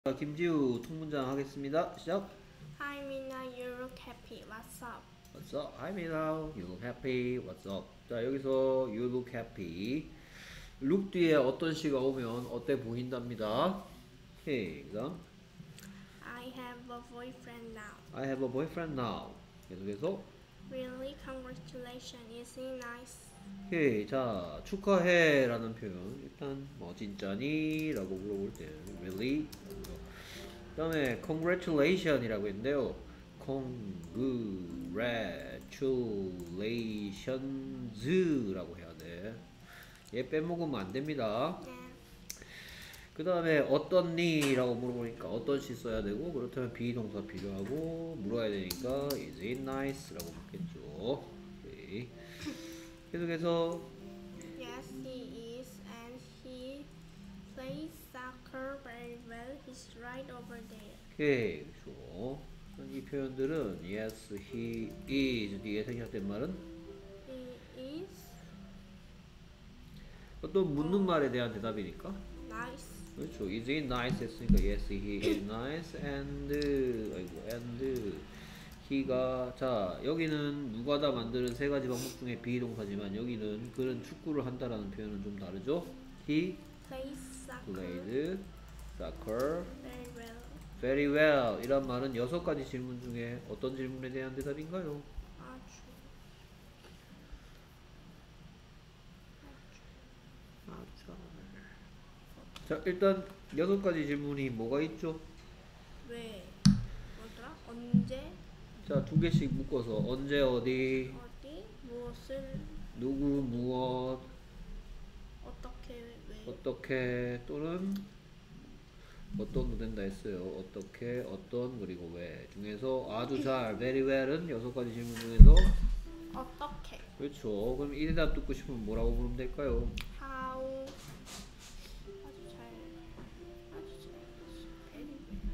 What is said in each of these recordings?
자, 김지우 통문장 하겠습니다. 시작. Hi Mina, you look happy. What's up? What's up? Hi Mila. You look happy. What's up? 자, 여기서 you look happy. look 뒤에 어떤 시가 오면 어때 보인답니다. 오케이. 그다음 I have a boyfriend now. I have a boyfriend now. 계속해서 Really? Congratulations. Is he nice? 오케이. 자, 축하해 라는 표현. 일단 뭐 진짜니? 라고 물어볼 때 really. 그 다음에 congratulation 이라고 했는데요. congratulations 라고 해야 돼. 얘 빼먹으면 안 됩니다. Yeah. 그 다음에 어떤 니? 라고 물어보니까 어떤 시 써야 되고, 그렇다면 비동사 필요하고, 물어야 되니까 is it nice? 라고 묻겠죠. 오케이. 계속해서 Yes, he is, and he plays soccer very well. He's right over there. 오케이. 그렇죠. 이 표현들은 yes, he is 뒤에 생략된 말은 He is 어떤 묻는 말에 대한 대답이니까. nice. 그렇죠. Is he nice 했으니까 yes, he is nice and he가 자 여기는 누가다 만드는 세 가지 방법 중에 비동사지만 여기는 그는 축구를 한다라는 표현은 좀 다르죠. He Plays soccer played soccer very well. very well 이란 말은 6가지 질문 중에 어떤 질문에 대한 대답인가요? 아주. 자 일단 6가지 질문이 뭐가 있죠? 왜? 뭐더라? 언제? 자 2개씩 묶어서 언제 어디 어디? 무엇을? 누구 무엇 어떻게? 왜? 어떻게 또는 어떤 된다 했어요. 어떻게 어떤 그리고 왜 중에서 아주 잘 very well은 6가지 질문 중에서 어떻게? 그렇죠. 그럼 이 대답 듣고 싶으면 뭐라고 부르면 될까요? How? 아주 잘. very well.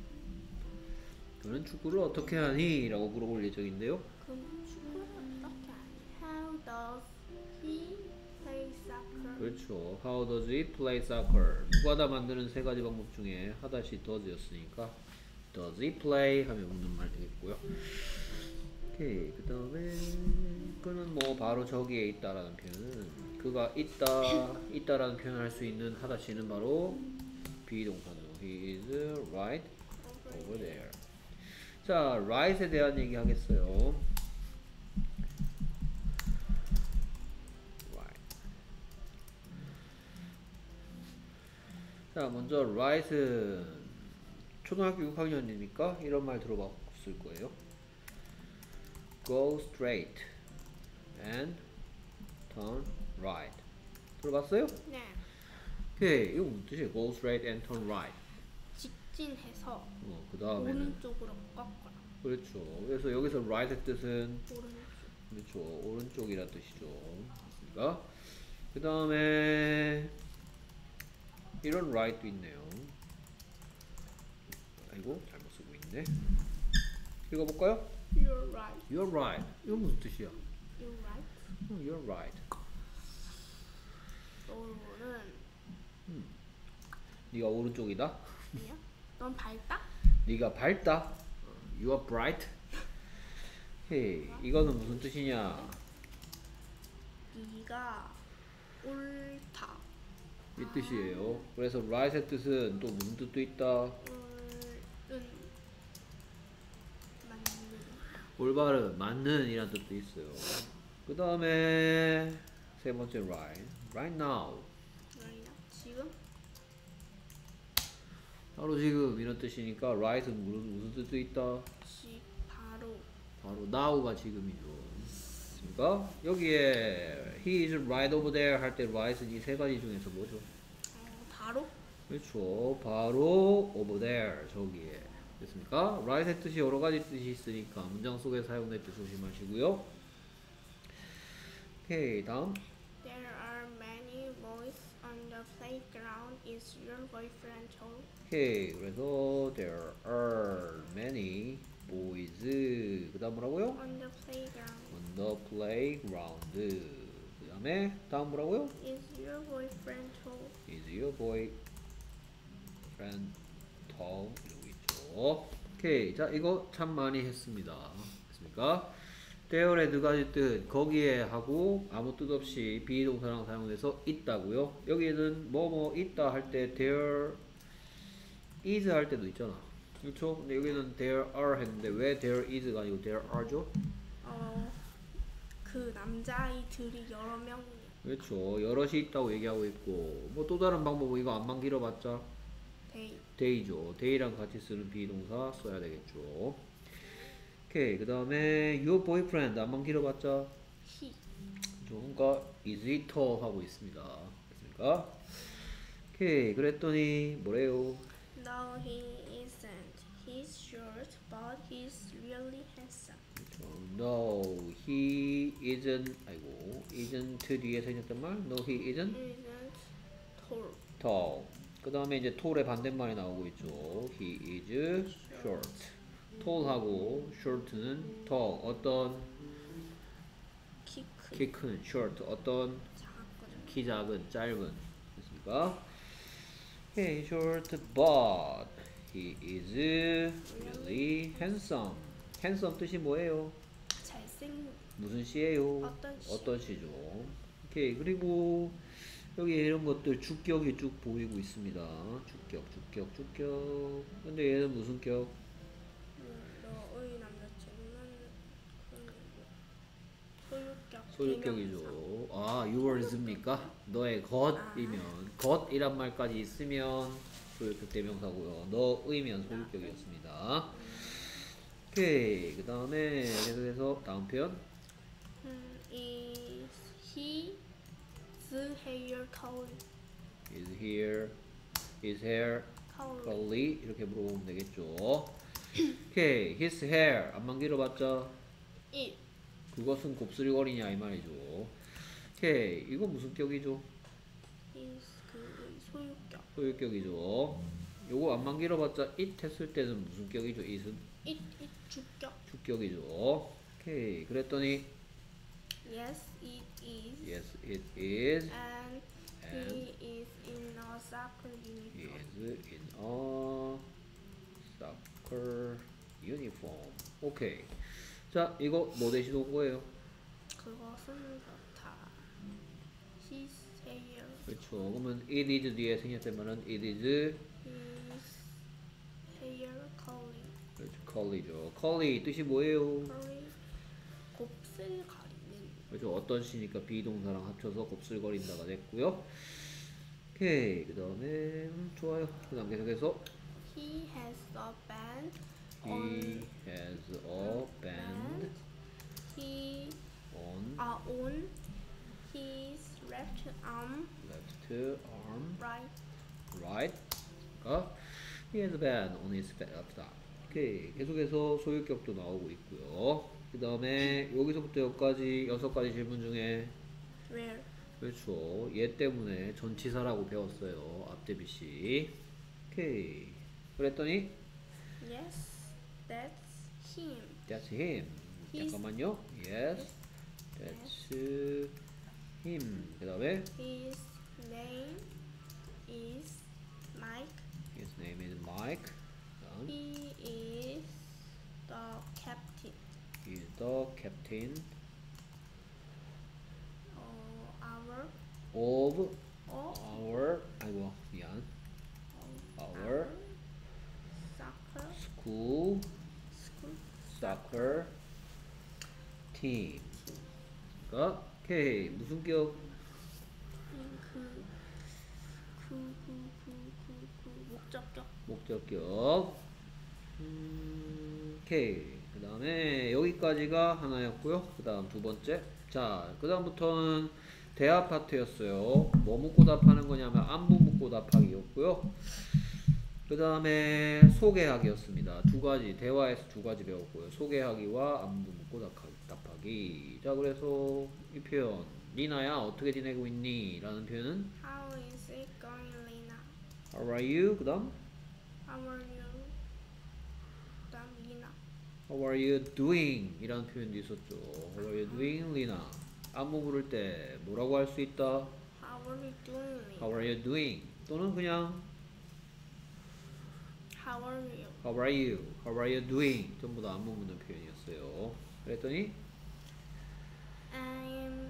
그는 축구를 어떻게 하니? 라고 물어볼 예정인데요. 그럼 축구를 어떻게 하니? How does he play soccer? 그렇죠. How does he play soccer? 누가다 만드는 세 가지 방법 중에 하다시 does였으니까 does he play 하면 묻는 말 되겠고요. 오케이. 그 다음에 그는 뭐 바로 저기에 있다라는 표현은 그가 있다라는 표현을 할 수 있는 하다시는 바로 비동사죠. He is right over there. 자, right에 대한 얘기 하겠어요. right. 자, 먼저 right은 초등학교 6학년이니까 이런 말 들어봤을 거예요. Go straight and turn right. 들어봤어요? 네. 오케이. 이거 무슨 뜻이에요? Go straight and turn right. 직진해서 그 다음에는 오른쪽으로 꺾어라. 그렇죠. 그래서 여기서 right의 뜻은 오른쪽. 그렇죠. 오른쪽이란 뜻이죠. 그러니까 그 다음에 이런 right도 있네요. 아이고 잘못 쓰고 있네. 읽어볼까요? You're right. You're right. 이건 무슨 뜻이야? You're right. You're right. 너는 네가 오른쪽이다. 아니야? 넌 밝다? 네가 밝다. You are bright. 헤이, 이거는 무슨 뜻이냐? 네가 옳다. 이 뜻이에요. 그래서 right의 뜻은 또 무슨 뜻도 있다. 옳은 맞는 올바른, 맞는 이란 뜻도 있어요. 그 다음에 세 번째 right. Right now. 말이야. 지금 바로 지금 이런 뜻이니까 right은 무슨 뜻도 있다. 바로 바로 now가 지금이죠. 그러니까 여기에 he is right over there 할 때 right은 이 세 가지 중에서 뭐죠? 바로 그렇죠. 바로 over there 저기에 됐습니까? right의 뜻이 여러 가지 뜻이 있으니까 문장 속에 사용될 때 조심하시고요. 오케이 다음. There are many boys on the playground. Is your boyfriend tall? 오케이 그래서 there are many boys 그 다음 뭐라고요? On the playground. on the playground 그 다음에 다음 뭐라고요? Is your boyfriend tall? is your boyfriend tall 이러고 있죠. 오케이. 자, 이거 참 많이 했습니다. 됐습니까? there의 두 가지 뜻 거기에 하고 아무 뜻 없이 비동사랑 사용돼서 있다고요. 여기는 뭐뭐 있다 할 때 there is 할 때도 있잖아. 그렇죠? 근데 여기는 there are 했는데 왜 there is가 아니고 there are죠? 그 남자아이들이 여러 명이에요. 그렇죠. 여럿이 있다고 얘기하고 있고 뭐 또 다른 방법은 이거 안만 길어봤자 They. day죠. day랑 같이 쓰는 비동사 써야 되겠죠. 오케이. 그 다음에 your boyfriend 안만 길어봤자 He. 그러니까 is he tall 하고 있습니다. 됐습니까? 오케이. 그랬더니 뭐래요? No, he isn't. He's short, but he's really handsome. No, he isn't. 아이고, isn't 뒤에 생겼단 말? No, he isn't Isn't tall. tall. 그 다음에 이제 tall의 반대말이 나오고 있죠. He is short. tall하고 short는 tall. 어떤 키 큰. 키 큰 short. 어떤 작거든. 키 작은 짧은. 됐습니까? Okay, short, but he is really handsome. handsome 뜻이 뭐예요? 잘생긴. 무슨 시예요? 어떤 시? 어떤 시죠? 오케이. 그리고 여기 이런 것들 주격이 쭉 보이고 있습니다. 주격. 근데 얘는 무슨 격? 너의 남자친구는 소유격. 소유격이죠. 아, your's입니까? 너의 것이면 것이란 말까지 있으면 소유격 대명사고요. 너의면 소유격이었습니다. 오케이. 그 다음에 계속해서 다음 표현. Is his hair curly? Is hair curly. curly? 이렇게 물어보면 되겠죠. 오케이. His hair 안만 길어봤자 It. 그것은 곱슬거리냐 이 말이죠. 오케이. 이거 무슨 격이죠? is 그 소유격. 소유격이죠. 요거 안만 길어봤자 it 했을 때는 무슨 격이죠? it은 It 주격. 주격이죠. 오케이. 그랬더니 Yes, it is. yes, it is. And he is in a soccer uniform. is in a soccer uniform. 오케이. 자, 이거 뭐 대신 온 거예요? 그것은 그렇다. His hair 그렇죠. 그러면 it is 뒤에 생략되면은 it is his hair curly. 그렇죠. curly죠. curly 뜻이 뭐예요? curly 곱슬 가리는. 그렇죠. 어떤 시니까 비동사랑 합쳐서 곱슬거린다가 됐고요. 오케이. 그 다음에 좋아요. 그 다음 계속해서 He has a band he on has a band He on on his left arm, left arm, right. right. 그러니까 he has a band on his left arm. 오케이. 계속해서 소유격도 나오고 있고요. 그 다음에 여기서부터 여기까지 6가지 질문 중에 Where? 그렇죠. 얘 때문에 전치사라고 배웠어요. 앞대비씨. 오케이. 그랬더니 Yes, that's him. that's him. He's- 잠깐만요. Yes, that's him. 그 다음에 His name is Mike. his name is Mike. 다음, He is the captain. he is the captain Our of of our 아이고 미안 our soccer school school. soccer team. 그러니까 오케이. 무슨 격? 목적격. 목적격. 오케이. 그 다음에 여기까지가 하나였고요. 그 다음 두 번째. 자, 그 다음부터는 대화 파트였어요. 뭐 묻고 답하는 거냐면 안부 묻고 답하기였고요. 그 다음에 소개하기였습니다. 두 가지, 대화에서 두 가지 배웠고요. 소개하기와 안부 묻고 답하기. 자, 그래서 이 표현, 리나야 어떻게 지내고 있니? 라는 표현은 How is it going, Lina? How are you? 그 다음 How are you? 그다음 Lina. How are you doing? 이라는 표현도 있었죠. How are you doing, 리나? 안부 물을 때 뭐라고 할 수 있다? How are you doing, Lina? How are you doing? 또는 그냥 How are you? How are you? How are you doing? 전부 다 안무 묻는 표현이었어요. 그랬더니 I'm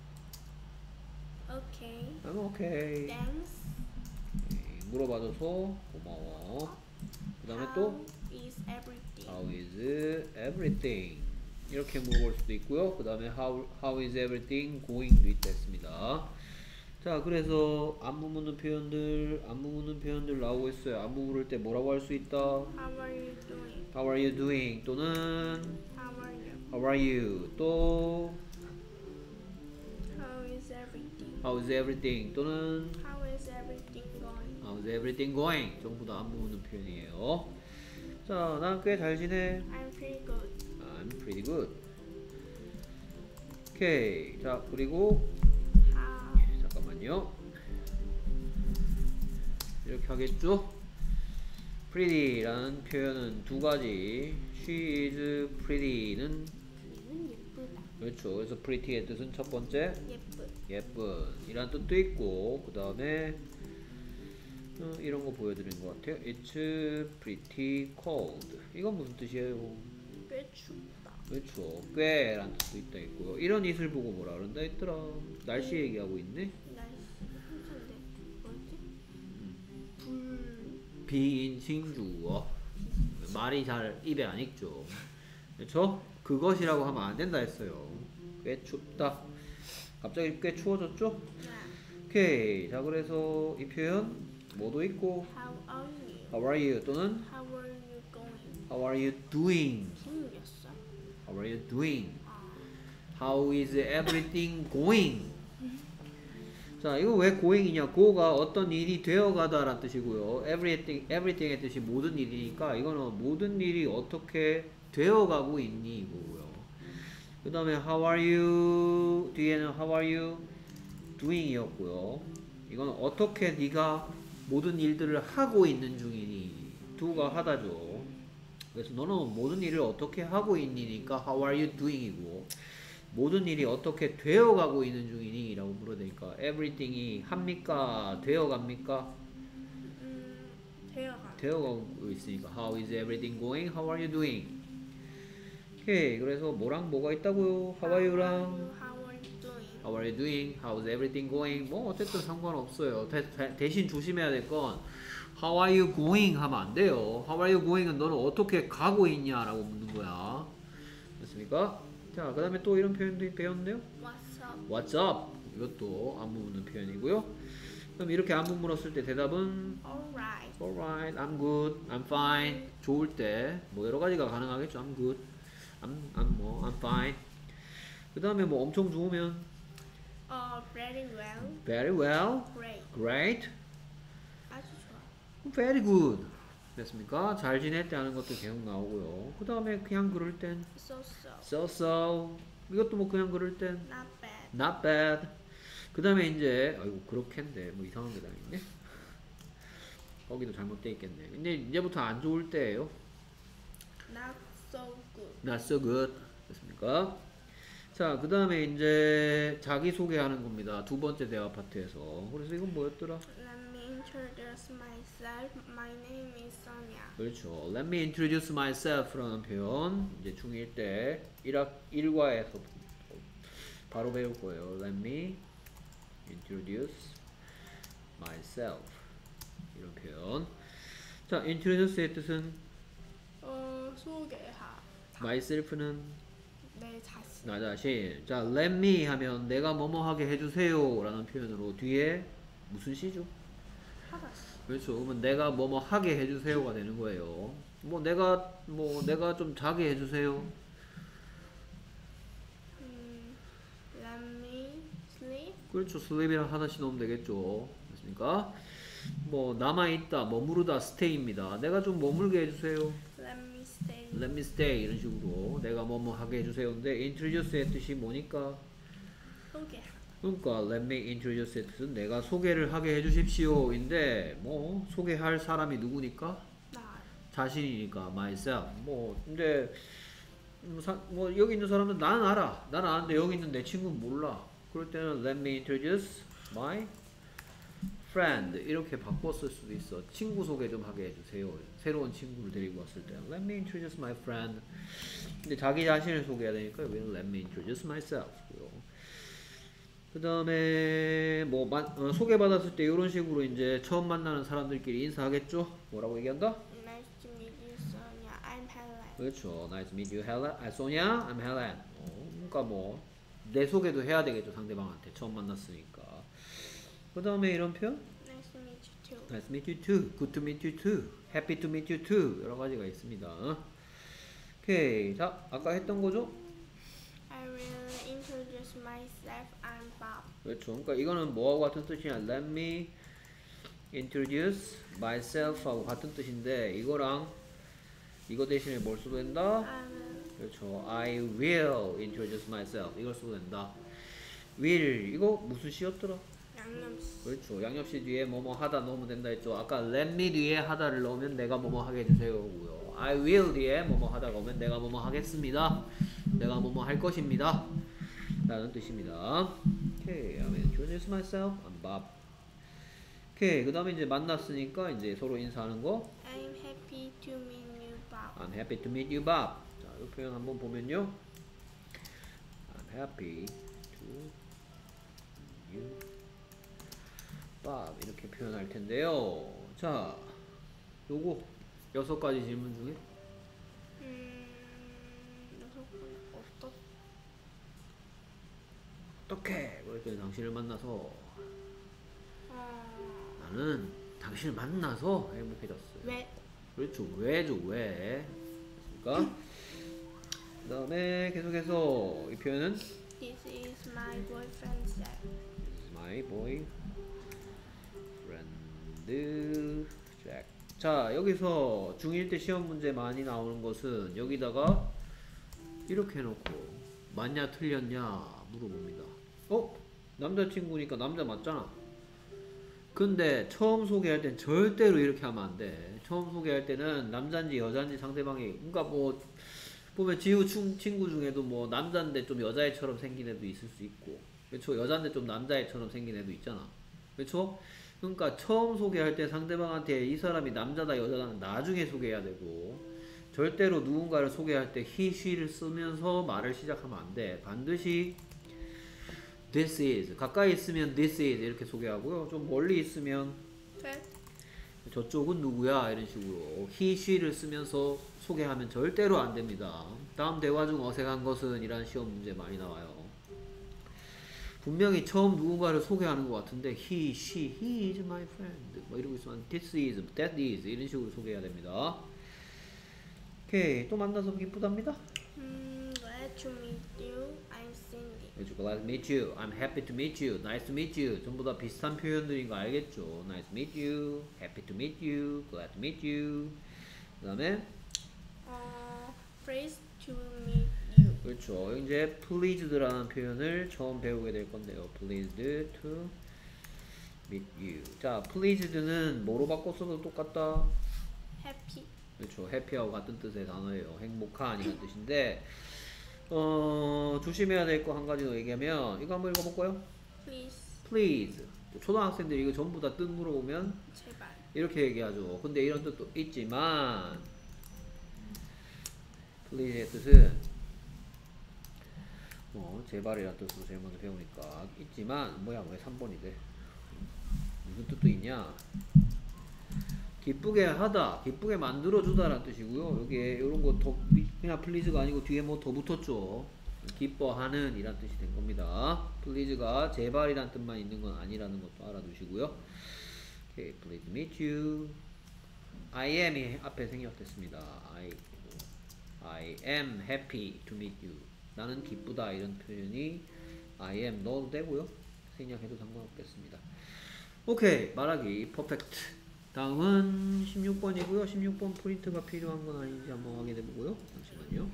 okay. I'm okay. Thanks. 물어봐줘서 고마워. 그 다음에 또 How is everything? How is everything? 이렇게 물어볼 수도 있고요. 그 다음에 how is everything going도 있다 했습니다. 자, 그래서 안무 묻는 표현들 나오고 있어요. 안무 물을 때 뭐라고 할 수 있다? How are you doing? How are you doing? 또는 How are you? How are you? 또 How is everything? How is everything? 또는 How is everything going? How is everything going? 전부 다 안무 묻는 표현이에요. 자, 난 꽤 잘 지내. I'm pretty good. I'm pretty good. 오케이. 자, 그리고 How? 잠깐만요. 이렇게 하겠죠? pretty라는 표현은 두 가지. She is pretty는 얘는 예쁘다. 그렇죠. 그래서 pretty의 뜻은 첫 번째 예쁜. 이란 뜻도 있고 그 다음에 이런 거 보여드리는 것 같아요. It's pretty cold. 이건 무슨 뜻이에요? 꽤 춥다. 그렇죠. 꽤란 뜻도 있다 있고요. 이런 it을 보고 뭐라 그런다 했더라. 날씨 얘기하고 있네. 날씨 한산데 뭐지? 불. 비인칭주어. 말이 잘 입에 안 익죠. 그렇죠? 그것이라고 하면 안 된다 했어요. 꽤 춥다. 갑자기 꽤 추워졌죠? 오케이. 자, 그래서 이 표현 뭐도 있고 How are you? How are you? 또는 How are you going? How are you doing? 생겼어. How are you doing? 아. How is everything going? 자, 이거 왜 going이냐? go가 어떤 일이 되어가다 라는 뜻이고요. everything의 뜻이 모든 일이니까 이거는 모든 일이 어떻게 되어가고 있니? 이거고요. 그 다음에 how are you? 뒤에는 how are you doing 이었고요. 이거는 어떻게 네가 모든 일들을 하고 있는 중이니? do가 하다죠. 그래서 너는 모든 일을 어떻게 하고 있니니까 how are you doing이고 모든 일이 어떻게 되어가고 있는 중이니? 라고 물어대니까 everything이 합니까? 되어갑니까? 되어가고 있으니까 how is everything going? How are you doing? 오케이. 그래서 뭐랑 뭐가 있다고요? How are you랑 How are you doing? How are you doing? How is everything going? 뭐 어쨌든 상관없어요. 대신 조심해야 될 건 How are you going? 하면 안 돼요. How are you going은 너는 어떻게 가고 있냐? 라고 묻는 거야. 됐습니까? 자, 그 다음에 또 이런 표현도 배웠는데요. What's up? What's up? 이것도 안무 묻는 표현이고요. 그럼 이렇게 안무 물었을 때 대답은 Alright. Alright, I'm good, I'm fine. 좋을 때 뭐 여러 가지가 가능하겠죠. I'm good, I'm fine. 그 다음에 뭐 엄청 좋으면 Very well. Very well, Great. great, 아주 좋아. very good. 됐습니까? 잘 지낼 때 하는 것도 계속 나오고요. 그 다음에 그냥 그럴 땐 So so. so. 이것도 뭐 그냥 그럴 땐 Not bad. not bad. 그 다음에 이제 아이고 그렇겠네. 뭐 이상한 게 다 있네. 거기도 잘못돼 있겠네. 근데 이제부터 안 좋을 때예요. Not so good. Not so good. 됐습니까? 자, 그 다음에 이제 자기소개하는 겁니다. 두 번째 대화 파트에서. 그래서 이건 뭐였더라? Let me introduce myself. My name is Sonia. 그렇죠. Let me introduce myself라는 표현. 이제 중1 때 1과에서 바로 배울 거예요. Let me introduce myself. 이런 표현. 자, introduce의 뜻은 소개하. myself는 내 자신. 나 자신. 자, let me 하면 내가 뭐뭐 하게 해주세요 라는 표현으로 뒤에 무슨 시죠? 하다시. 그렇죠. 그러면 내가 뭐뭐 하게 해주세요가 되는 거예요. 내가 좀 자게 해주세요. Let me sleep. 그렇죠. sleep이랑 하다시 넣으면 되겠죠. 됐습니까? 뭐 남아있다, 머무르다, stay입니다. 내가 좀 머물게 해주세요. Let me stay. Let me stay 이런 식으로 내가 뭐뭐 하게 해주세요인데 introduce의 뜻이 뭐니까? 소개하. 그러니까 let me introduce의 뜻은 내가 소개를 하게 해주십시오인데 뭐 소개할 사람이 누구니까? 나. 자신이니까 myself. 뭐 근데 뭐 여기 있는 사람은 나는 알아. 나는 아는데 여기 있는 내 친구는 몰라. 그럴 때는 let me introduce my friend 이렇게 바꿨을 수도 있어. 친구 소개 좀 하게 해주세요. 새로운 친구를 데리고 왔을 때 let me introduce my friend. 근데 자기 자신을 소개해야 되니까 여기는 let me introduce myself. 그 다음에 뭐 소개받았을 때 이런 식으로 이제 처음 만나는 사람들끼리 인사하겠죠? 뭐라고 얘기한다? Nice to meet you, Sonia. I'm Helen. 그렇죠. Nice to meet you, Helen. Sonia, I'm Helen. 그러니까 뭐 내 소개도 해야 되겠죠, 상대방한테 처음 만났으니까. 그 다음에 이런 표현? Nice to meet you too. Nice to meet you too. Good to meet you too. Happy to meet you too. 여러 가지가 있습니다. 오케이. 자, 아까 했던 거죠? I will introduce myself. I'm Bob. 그렇죠. 그러니까 이거는 뭐하고 같은 뜻이냐? Let me introduce myself 하고 같은 뜻인데 이거랑 이거 대신에 뭘 써도 된다? I will. 그렇죠. I will introduce myself. 이걸 써도 된다. will 이거 무슨 시였더라? 양념씨. 그렇죠. 양념시 뒤에 뭐뭐 하다 넣으면 된다 했죠. 아까 let me 뒤에 하다를 넣으면 내가 뭐뭐 하게 해주세요고요. I will 뒤에 뭐뭐 하다가 오면 내가 뭐뭐 하겠습니다. 내가 뭐뭐 할 것입니다. 라는 뜻입니다. 오케이. I will introduce myself. I'm Bob. 오케이. 그 다음에 이제 만났으니까 이제 서로 인사하는 거. I'm happy to meet you, Bob. I'm happy to meet you, Bob. 자, 이 표현 한번 보면요. I'm happy to meet you, Bob. 이렇게 표현할 텐데요. 자, 요거 6가지 질문 중에 어떻게 그럴 때 당신을 만나서 나는 당신을 만나서 행복해졌어요. 왜? 그렇죠. 왜죠? 왜? 그러니까 그 다음에 계속해서 이 표현은 This is my boyfriend Jack. This is my boyfriend Jack. 자, 여기서 중1 때 시험 문제 많이 나오는 것은 여기다가 이렇게 해놓고 맞냐 틀렸냐 물어봅니다. 남자친구니까 남자 맞잖아. 근데 처음 소개할 땐 절대로 이렇게 하면 안 돼. 처음 소개할 때는 남잔지 여잔지 상대방이, 그러니까 뭐 보면 지우 친구 중에도 뭐 남잔데 좀 여자애처럼 생긴 애도 있을 수 있고, 그렇죠? 여잔데 좀 남자애처럼 생긴 애도 있잖아. 그렇죠? 그러니까 처음 소개할 때 상대방한테 이 사람이 남자다 여자다는 나중에 소개해야 되고, 절대로 누군가를 소개할 때 he, she를 쓰면서 말을 시작하면 안 돼. 반드시 this is, 가까이 있으면 this is 이렇게 소개하고요. 좀 멀리 있으면 저쪽은 누구야 이런 식으로 he, she를 쓰면서 소개하면 절대로 안 됩니다. 다음 대화 중 어색한 것은 이란 시험 문제 많이 나와요. 분명히 처음 누군가를 소개하는 것 같은데 he, she, he is my friend 뭐 이러고 있으면 this is, that is 이런 식으로 소개해야 됩니다. 오케이. 또 만나서 기쁘답니다. Glad to meet you. I'm Cindy. 그렇죠. Glad to meet you. I'm happy to meet you. Nice to meet you. 전부 다 비슷한 표현들인 거 알겠죠? Nice to meet you. Happy to meet you. Glad to meet you. 그 다음에 Pleased to meet you. 그렇죠. 이제 pleased라는 표현을 처음 배우게 될 건데요. Pleased to meet you. 자, pleased는 뭐로 바꿨어도 똑같다. Happy. 그렇죠. 해피하고 같은 뜻의 단어예요. 행복한이라는 뜻인데 조심해야 될 거 한 가지 더 얘기하면 이거 한번 읽어볼까요? Please. Please. 초등학생들이 이거 전부 다 뜻 물어보면 제발. 이렇게 얘기하죠. 근데 이런 뜻도 있지만 please의 뜻은 제발이라는 뜻으로 제일 먼저 배우니까 있지만 뭐야 왜 3번이 돼? 무슨 뜻도 있냐? 기쁘게 하다, 기쁘게 만들어주다라는 뜻이고요. 여기에 이런 거 더 그냥 please가 아니고 뒤에 뭐 더 붙었죠. 기뻐하는 이란 뜻이 된 겁니다. please가 제발이란 뜻만 있는 건 아니라는 것도 알아두시고요. 오케이, pleased to meet you. I am이 앞에 생략됐습니다. I am happy to meet you. 나는 기쁘다 이런 표현이 I am 넣어도 되고요. 생략해도 상관없겠습니다. 오케이, 말하기 퍼펙트. 다음은 16번이고요. 16번 프린트가 필요한 건 아닌지 한번 확인해 보고요. 잠시만요.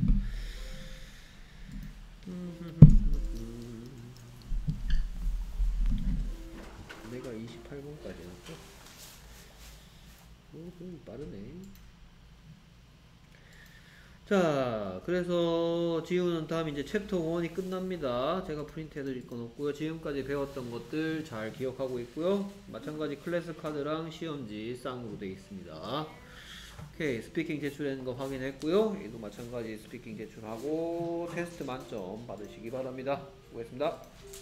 내가 28번까지 했어. 빠르네. 자, 그래서 지우는 다음 이제 챕터 1이 끝납니다. 제가 프린트 해드릴 건 없고요. 지금까지 배웠던 것들 잘 기억하고 있고요. 마찬가지 클래스 카드랑 시험지 쌍으로 되어 있습니다. 오케이, 스피킹 제출하는 거 확인했고요. 얘도 마찬가지 스피킹 제출하고 테스트 만점 받으시기 바랍니다. 수고했습니다.